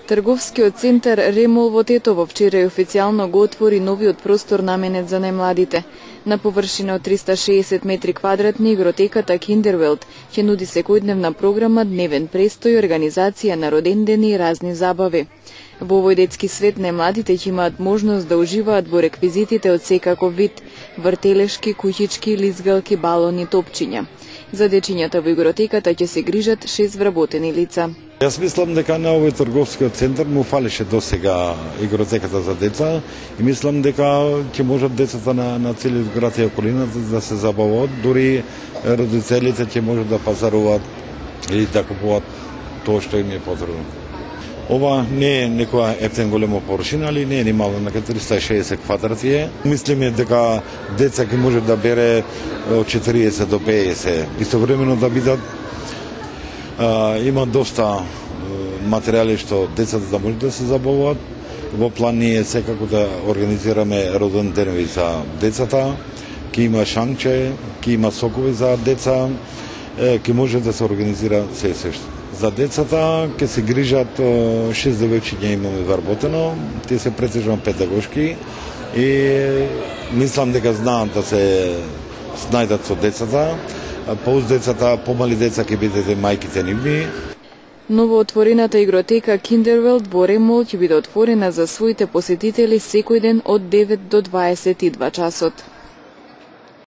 Трговскиот центар Ремол во Тетово вчера официјално го отвори новиот простор наменет за најмладите. На површина од 360 метри квадратни игротеката Киндервелт ќе нуди секојдневна програма, дневен престој, организација на родендени и разни забави. Во овој детски свет најмладите ќе имаат можност да уживаат во реквизитите од секаков вид: вртелешки, куќички, лизгалки, балони, топчиња. За дечињата во игротеката ќе се грижат 6 вработени лица. Јас мислам дека на овој трговскиот центар му фалеше досега игротеката за деца и мислам дека ќе можат децата на целиот град и околината да се забавуваат, дури родителите ќе можат да пазаруваат или да купуваат тоа што им е потребно. Ова не е некоја ептен голема површина, али не е ни мало, на 360 квадрати е. Мислиме дека деца ќе може да бере од 40 до 50. Истовремено да бидат има доста материјали што децата да може да се забавуваат. Во план ние секако да организираме роден денови за децата. Ќе има шанче, ќе има сокови за деца, ќе може да се организира се што. За децата ќе се грижат 6 девојчиња имаме вработено, тие се претежно педагошки и мислам дека знаат да се снајдат со децата. Поуз децата, помали деца ќе бидете мајките нивни. Новоотворената игротека Киндервелт во Ремол ќе биде отворена за своите посетители секој ден од 9 до 22 часот.